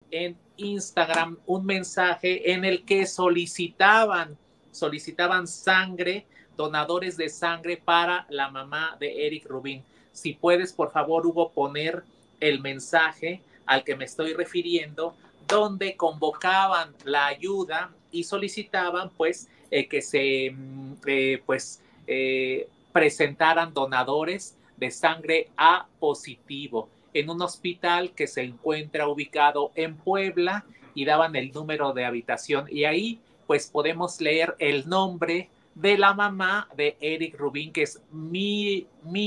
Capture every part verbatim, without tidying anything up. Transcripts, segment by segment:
en Instagram un mensaje en el que solicitaban, solicitaban sangre, donadores de sangre para la mamá de Eric Rubin. Si puedes, por favor, Hugo, poner el mensaje al que me estoy refiriendo, donde convocaban la ayuda y solicitaban pues eh, que se eh, pues eh, presentaran donadores de sangre A positivo en un hospital que se encuentra ubicado en Puebla, y daban el número de habitación, y ahí pues podemos leer el nombre de la mamá de Eric Rubin, que es Mi,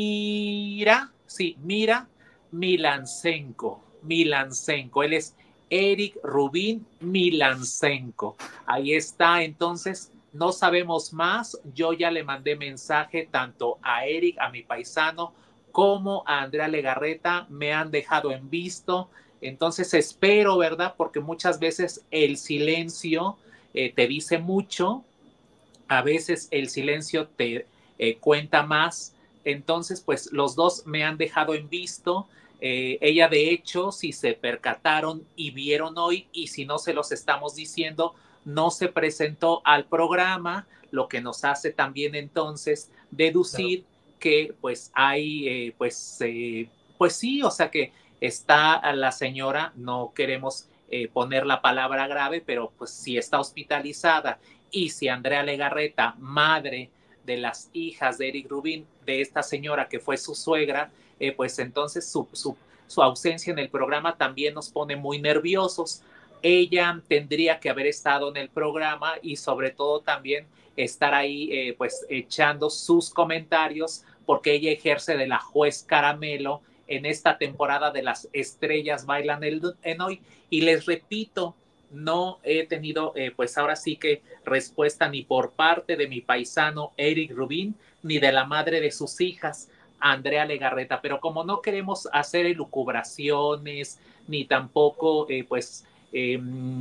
Mira, sí, Mira Milansenko, Milansenko, él es Eric Rubin Milansenko. Ahí está, entonces no sabemos más. Yo ya le mandé mensaje tanto a Eric, a mi paisano, como a Andrea Legarreta, me han dejado en visto. Entonces espero, ¿verdad? Porque muchas veces el silencio eh, te dice mucho, a veces el silencio te eh, cuenta más. Entonces, pues los dos me han dejado en visto. Eh, ella, de hecho, si se percataron y vieron hoy, y si no se los estamos diciendo, no se presentó al programa, lo que nos hace también entonces deducir claro. que pues hay, eh, pues, eh, pues sí, o sea que está la señora, no queremos eh, poner la palabra grave, pero pues si está hospitalizada, y si Andrea Legarreta, madre de las hijas de Eric Rubin, de esta señora que fue su suegra, eh, pues entonces su, su, su ausencia en el programa también nos pone muy nerviosos. Ella tendría que haber estado en el programa y sobre todo también estar ahí eh, pues echando sus comentarios, porque ella ejerce de la juez Caramelo en esta temporada de Las Estrellas Bailan el, en Hoy. Y les repito, no he tenido eh, pues ahora sí que respuesta ni por parte de mi paisano Eric Rubin, ni de la madre de sus hijas, Andrea Legarreta. Pero como no queremos hacer elucubraciones, ni tampoco eh, pues eh,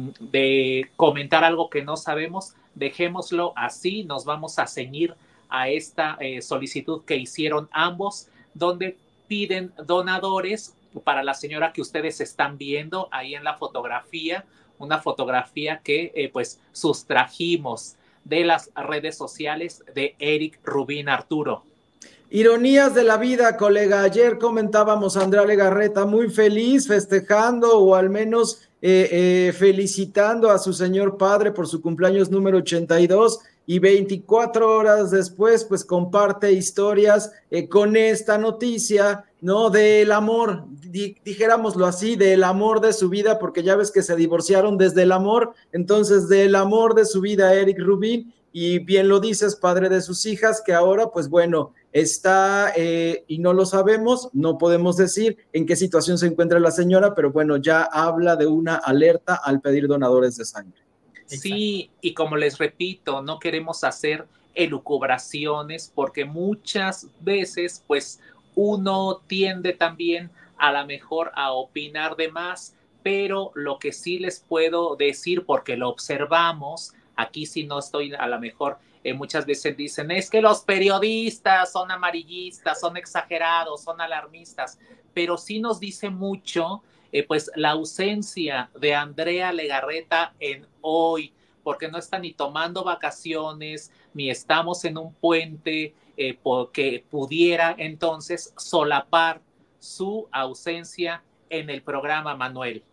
de comentar algo que no sabemos, dejémoslo así. Nos vamos a ceñir a esta eh, solicitud que hicieron ambos, donde piden donadores para la señora que ustedes están viendo ahí en la fotografía, una fotografía que eh, pues sustrajimos de las redes sociales de Eric Rubin. Arturo. Ironías de la vida, colega. Ayer comentábamos a Andrea Legarreta muy feliz, festejando o al menos eh, eh, felicitando a su señor padre por su cumpleaños número ochenta y dos, y veinticuatro horas después pues comparte historias eh, con esta noticia, ¿no? Del amor, di, dijéramoslo así, del amor de su vida, porque ya ves que se divorciaron desde el amor, entonces del amor de su vida Eric Rubin, y bien lo dices, padre de sus hijas, que ahora pues bueno, está, eh, y no lo sabemos, no podemos decir en qué situación se encuentra la señora, pero bueno, ya habla de una alerta al pedir donadores de sangre. Sí, exacto. Y como les repito, no queremos hacer elucubraciones, porque muchas veces pues uno tiende también a la mejor a opinar de más, pero lo que sí les puedo decir, porque lo observamos, aquí sí no estoy a la mejor, eh, muchas veces dicen, es que los periodistas son amarillistas, son exagerados, son alarmistas, pero sí nos dice mucho eh, pues la ausencia de Andrea Legarreta en Hoy, porque no está ni tomando vacaciones, ni estamos en un puente eh, que pudiera entonces solapar su ausencia en el programa, Manuel.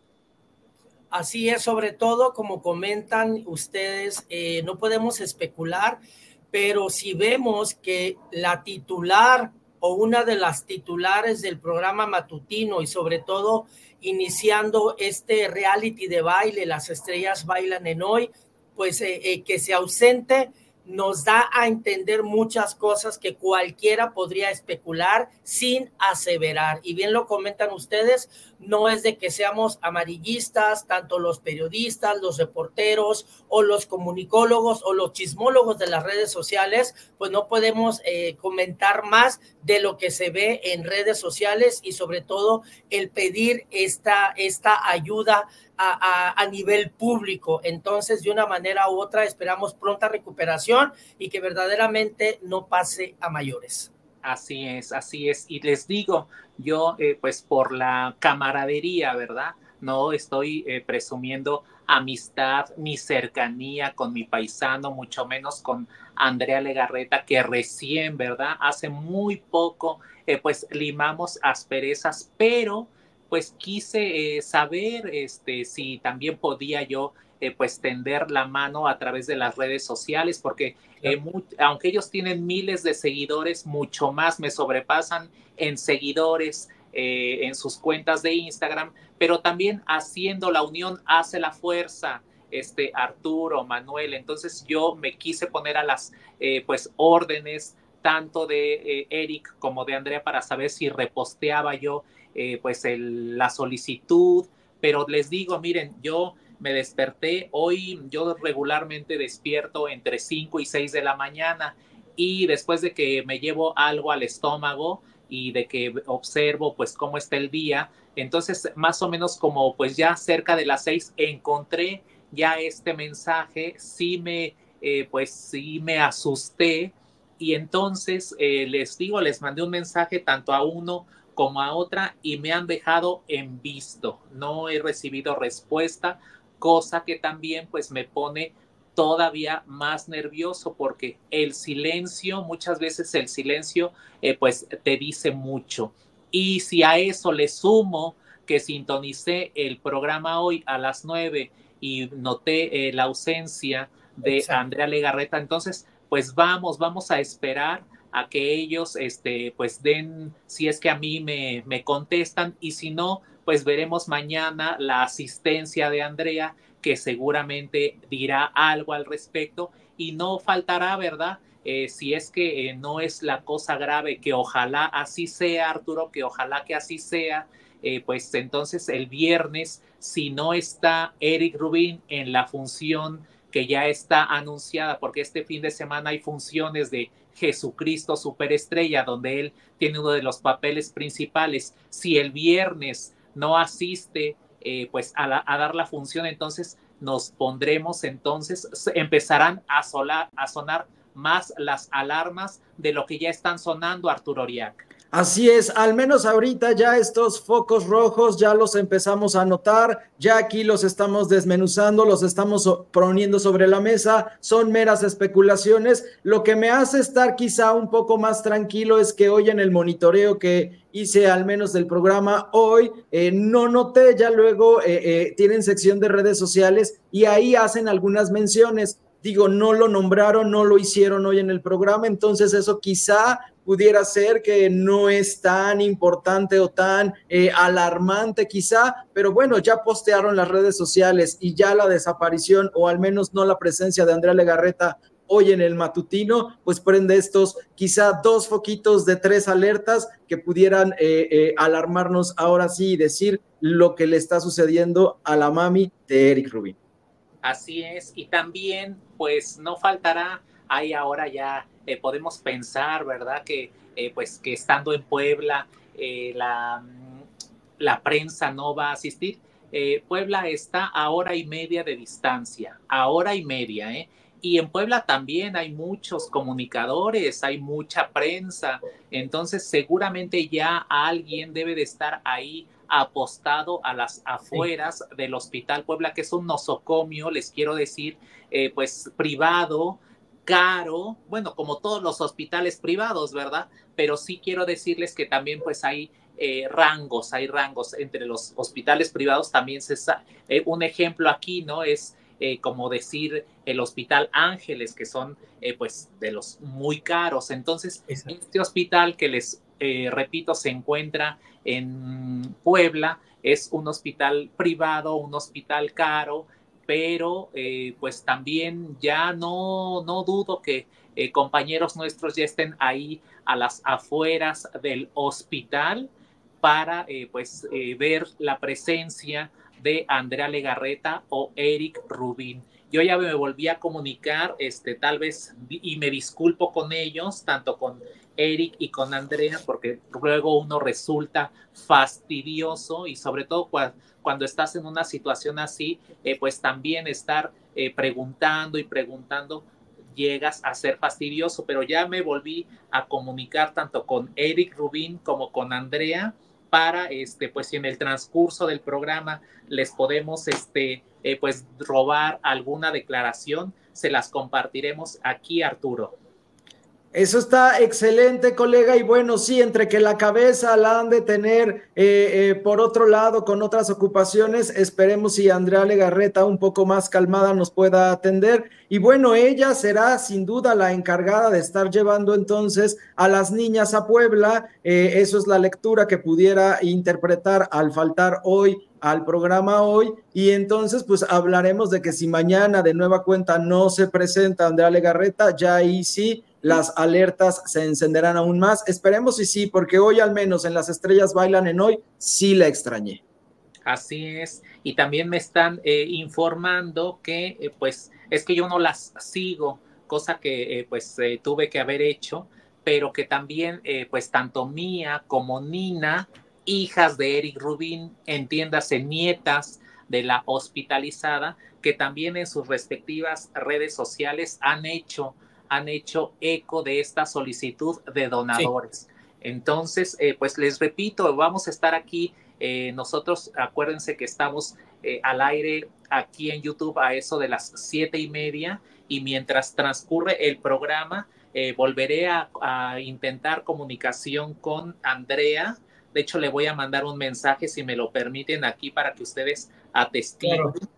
Así es, sobre todo, como comentan ustedes, eh, no podemos especular, pero si vemos que la titular o una de las titulares del programa matutino, y sobre todo iniciando este reality de baile, Las Estrellas Bailan en Hoy, pues eh, eh, que se ausente, nos da a entender muchas cosas que cualquiera podría especular sin aseverar. Y bien lo comentan ustedes, no es de que seamos amarillistas, tanto los periodistas, los reporteros o los comunicólogos o los chismólogos de las redes sociales, pues no podemos eh, comentar más de lo que se ve en redes sociales, y sobre todo el pedir esta, esta ayuda A, a, a nivel público. Entonces, de una manera u otra, esperamos pronta recuperación y que verdaderamente no pase a mayores. Así es, así es. Y les digo, yo, eh, pues por la camaradería, ¿verdad?, no estoy eh, presumiendo amistad ni cercanía con mi paisano, mucho menos con Andrea Legarreta, que recién, ¿verdad? Hace muy poco, eh, pues limamos asperezas, pero pues quise eh, saber este, si también podía yo eh, pues tender la mano a través de las redes sociales, porque eh, mu- aunque ellos tienen miles de seguidores, mucho más me sobrepasan en seguidores eh, en sus cuentas de Instagram, pero también haciendo la unión hace la fuerza, este Arturo, Manuel. Entonces yo me quise poner a las eh, pues órdenes tanto de eh, Eric como de Andrea para saber si reposteaba yo eh, pues el, la solicitud, pero les digo, miren, yo me desperté hoy, yo regularmente despierto entre cinco y seis de la mañana, y después de que me llevo algo al estómago y de que observo pues cómo está el día, entonces más o menos como pues ya cerca de las seis encontré ya este mensaje, sí me eh, pues sí me asusté, y entonces eh, les digo, les mandé un mensaje tanto a uno como a otra y me han dejado en visto, no he recibido respuesta, cosa que también pues me pone todavía más nervioso, porque el silencio, muchas veces el silencio eh, pues te dice mucho. Y si a eso le sumo que sintonicé el programa hoy a las nueve y noté eh, la ausencia de Exacto. Andrea Legarreta, entonces pues vamos, vamos a esperar a que ellos este, pues den, si es que a mí me, me contestan, y si no, pues veremos mañana la asistencia de Andrea, que seguramente dirá algo al respecto, y no faltará, ¿verdad? Eh, si es que eh, no es la cosa grave, que ojalá así sea, Arturo, que ojalá que así sea, eh, pues entonces el viernes, si no está Eric Rubin en la función que ya está anunciada, porque este fin de semana hay funciones de Jesucristo Superestrella, donde él tiene uno de los papeles principales. Si el viernes no asiste eh, pues a, la, a dar la función, entonces nos pondremos, entonces empezarán a, solar, a sonar más las alarmas de lo que ya están sonando, Arturo Oriac. Así es, al menos ahorita ya estos focos rojos ya los empezamos a notar, ya aquí los estamos desmenuzando, los estamos poniendo sobre la mesa, son meras especulaciones. Lo que me hace estar quizá un poco más tranquilo es que hoy en el monitoreo que hice al menos del programa hoy, eh, no noté, ya luego eh, eh, tienen sección de redes sociales y ahí hacen algunas menciones. Digo, no lo nombraron, no lo hicieron hoy en el programa, entonces eso quizá pudiera ser que no es tan importante o tan eh, alarmante quizá, pero bueno, ya postearon las redes sociales y ya la desaparición, o al menos no la presencia de Andrea Legarreta hoy en el matutino, pues prende estos quizá dos foquitos de tres alertas que pudieran eh, eh, alarmarnos ahora sí y decir lo que le está sucediendo a la mami de Eric Rubin. Así es, y también pues no faltará, ahí ahora ya eh, podemos pensar, ¿verdad? Que eh, pues que estando en Puebla eh, la, la prensa no va a asistir. Eh, Puebla está a hora y media de distancia, a hora y media, ¿eh? Y en Puebla también hay muchos comunicadores, hay mucha prensa, entonces seguramente ya alguien debe de estar ahí apostado a las afueras sí. del Hospital Puebla, que es un nosocomio, les quiero decir, eh, pues privado, caro, bueno, como todos los hospitales privados, ¿verdad? Pero sí quiero decirles que también pues hay eh, rangos, hay rangos entre los hospitales privados, también se sabe, eh, un ejemplo aquí, ¿no? Es eh, como decir el Hospital Ángeles, que son eh, pues de los muy caros. Entonces, exacto. Este hospital que les eh, repito, se encuentra en Puebla, es un hospital privado, un hospital caro, pero eh, pues también ya no, no dudo que eh, compañeros nuestros ya estén ahí a las afueras del hospital para eh, pues eh, ver la presencia de Andrea Legarreta o Eric Rubin. Yo ya me volví a comunicar, este, tal vez, y me disculpo con ellos, tanto con Eric y con Andrea, porque luego uno resulta fastidioso, y sobre todo cuando, cuando estás en una situación así, eh, pues también estar eh, preguntando y preguntando llegas a ser fastidioso, pero ya me volví a comunicar tanto con Eric Rubin como con Andrea, para, este, pues si en el transcurso del programa les podemos, este, eh, pues robar alguna declaración, se las compartiremos aquí, Arturo. Eso está excelente, colega, y bueno, sí, entre que la cabeza la han de tener eh, eh, por otro lado con otras ocupaciones, esperemos si Andrea Legarreta un poco más calmada nos pueda atender, y bueno, ella será sin duda la encargada de estar llevando entonces a las niñas a Puebla, eh, eso es la lectura que pudiera interpretar al faltar hoy al programa hoy, y entonces pues hablaremos de que si mañana de nueva cuenta no se presenta Andrea Legarreta, ya ahí sí las alertas se encenderán aún más. Esperemos y sí, porque hoy al menos en Las Estrellas Bailan en Hoy sí la extrañé. Así es, y también me están eh, informando que eh, pues es que yo no las sigo, cosa que eh, pues eh, tuve que haber hecho, pero que también eh, pues tanto Mía como Nina, hijas de Eric Rubin, entiéndase nietas de la hospitalizada, que también en sus respectivas redes sociales han hecho han hecho eco de esta solicitud de donadores. Sí. Entonces, eh, pues les repito, vamos a estar aquí, eh, nosotros acuérdense que estamos eh, al aire aquí en YouTube a eso de las siete y media, y mientras transcurre el programa, eh, volveré a, a intentar comunicación con Andrea. De hecho, le voy a mandar un mensaje, si me lo permiten, aquí para que ustedes atestiguen. Claro.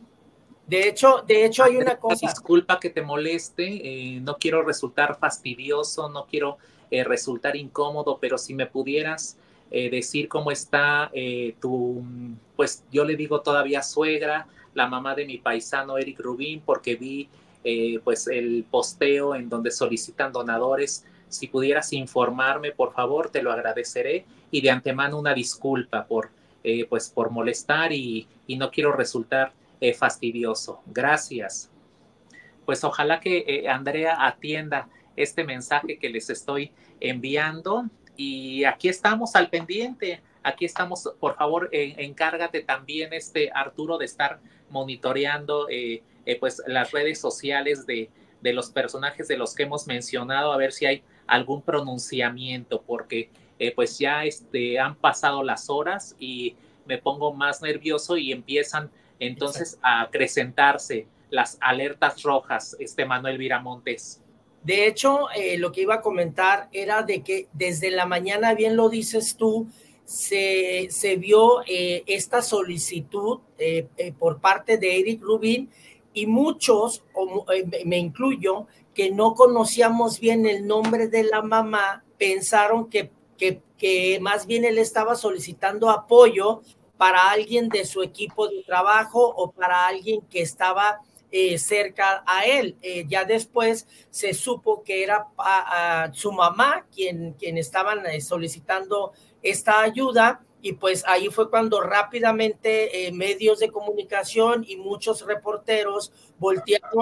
De hecho, de hecho hay una cosa. Disculpa que te moleste, eh, no quiero resultar fastidioso, no quiero eh, resultar incómodo, pero si me pudieras eh, decir cómo está eh, tu, pues yo le digo todavía suegra, la mamá de mi paisano Eric Rubin, porque vi eh, pues el posteo en donde solicitan donadores. Si pudieras informarme, por favor, te lo agradeceré, y de antemano una disculpa por, eh, pues, por molestar y, y no quiero resultar Eh, fastidioso. Gracias. Pues ojalá que eh, Andrea atienda este mensaje que les estoy enviando, y aquí estamos al pendiente, aquí estamos, por favor, eh, encárgate también, este Arturo, de estar monitoreando eh, eh, pues las redes sociales de, de los personajes de los que hemos mencionado, a ver si hay algún pronunciamiento, porque eh, pues ya este, han pasado las horas y me pongo más nervioso y empiezan entonces Exacto. a acrecentarse las alertas rojas, este Manuel Viramontes. De hecho, eh, lo que iba a comentar era de que desde la mañana, bien lo dices tú, se, se vio eh, esta solicitud eh, eh, por parte de Eric Rubin, y muchos, o, eh, me incluyo, que no conocíamos bien el nombre de la mamá, pensaron que, que, que más bien él estaba solicitando apoyo para alguien de su equipo de trabajo o para alguien que estaba eh, cerca a él. Eh, ya después se supo que era a, a su mamá quien, quien estaban eh, solicitando esta ayuda, y pues ahí fue cuando rápidamente eh, medios de comunicación y muchos reporteros voltearon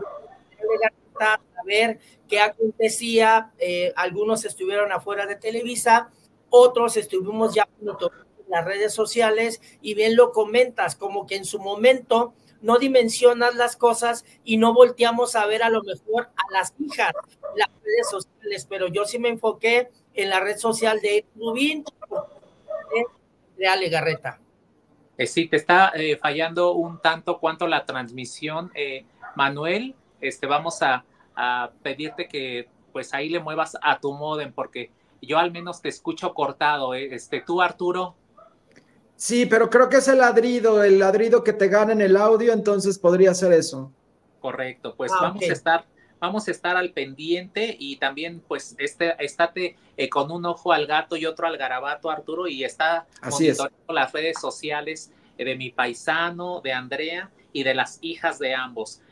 a ver qué acontecía. Eh, algunos estuvieron afuera de Televisa, otros estuvimos ya las redes sociales, y bien lo comentas, como que en su momento no dimensionas las cosas y no volteamos a ver a lo mejor a las hijas, las redes sociales, pero yo sí me enfoqué en la red social de Rubin, de Ale Garreta. Eh, sí, te está eh, fallando un tanto cuanto la transmisión, eh, Manuel. Este, vamos a, a pedirte que pues ahí le muevas a tu módem, porque yo al menos te escucho cortado. Eh. Este, tú, Arturo. Sí, pero creo que es el ladrido, el ladrido que te gana en el audio, entonces podría ser eso. Correcto, pues ah, vamos okay. a estar, vamos a estar al pendiente, y también pues este, estate eh, con un ojo al gato y otro al garabato, Arturo, y está Así monitoreando es. las redes sociales de mi paisano, de Andrea y de las hijas de ambos.